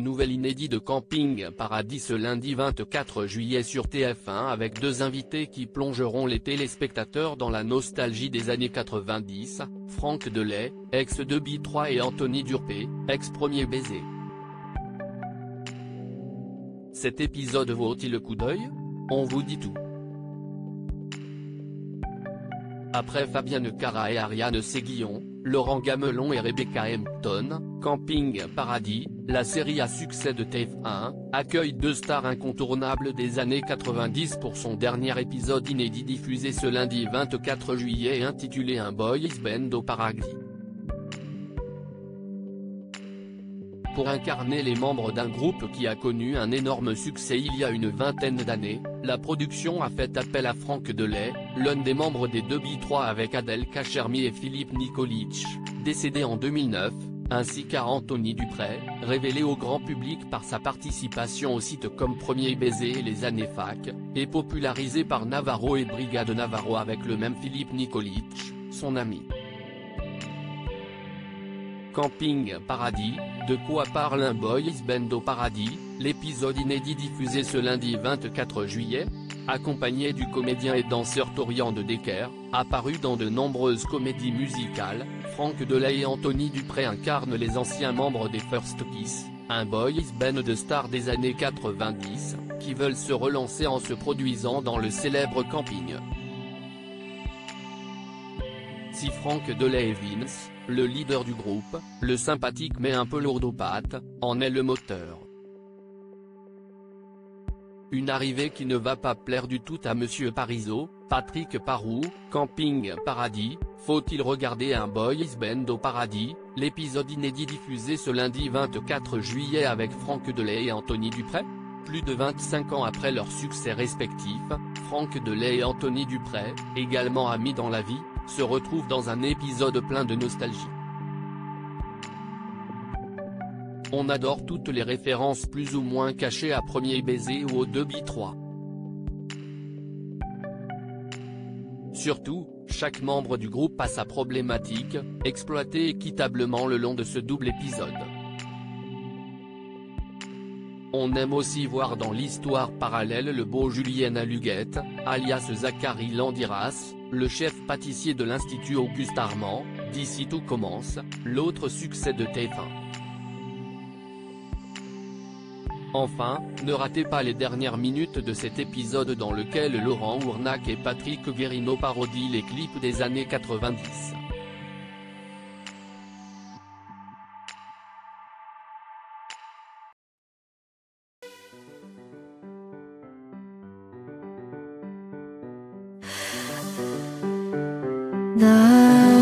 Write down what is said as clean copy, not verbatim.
Nouvel inédit de Camping Paradis ce lundi 24 juillet sur TF1 avec deux invités qui plongeront les téléspectateurs dans la nostalgie des années 90, Franck Delay, ex de B3 et Anthony Durpé, ex-premier baiser. Cet épisode vaut-il le coup d'œil? On vous dit tout. Après Fabienne Cara et Ariane Séguillon, Laurent Gamelon et Rebecca Hampton, Camping Paradis, la série à succès de TF1, accueille deux stars incontournables des années 90 pour son dernier épisode inédit diffusé ce lundi 24 juillet et intitulé Un boys band au paradis. Pour incarner les membres d'un groupe qui a connu un énorme succès il y a une vingtaine d'années, la production a fait appel à Franck Delay, l'un des membres des deux B3 avec Adèle Cachermi et Philippe Nikolic, décédé en 2009, ainsi qu'à Anthony Durpé, révélé au grand public par sa participation aux sites comme Premier Baiser et Les Années Fac, et popularisé par Navarro et Brigade Navarro avec le même Philippe Nikolic, son ami. Camping Paradis, de quoi parle un boys band au paradis, l'épisode inédit diffusé ce lundi 24 juillet, accompagné du comédien et danseur Torian de Decker, apparu dans de nombreuses comédies musicales, Franck Delay et Anthony Durpé incarnent les anciens membres des First Kiss, un boys band de stars des années 90, qui veulent se relancer en se produisant dans le célèbre camping. Si Franck Delay et Vince, le leader du groupe, le sympathique mais un peu lourd aux pattes, en est le moteur. Une arrivée qui ne va pas plaire du tout à Monsieur Parizeau, Patrick Parroux, Camping Paradis, faut-il regarder un boys band au paradis, l'épisode inédit diffusé ce lundi 24 juillet avec Franck Delay et Anthony Durpé? Plus de 25 ans après leur succès respectif, Franck Delay et Anthony Durpé, également amis dans la vie, se retrouvent dans un épisode plein de nostalgie. On adore toutes les références plus ou moins cachées à Premier Baiser ou aux deux B3. Surtout, chaque membre du groupe a sa problématique, exploitée équitablement le long de ce double épisode. On aime aussi voir dans l'histoire parallèle le beau Julien Aluguette, alias Zachary Landiras, le chef pâtissier de l'Institut Auguste Armand, d'ici tout commence, l'autre succès de TF1. Enfin, ne ratez pas les dernières minutes de cet épisode dans lequel Laurent Ournac et Patrick Guérino parodient les clips des années 90. 나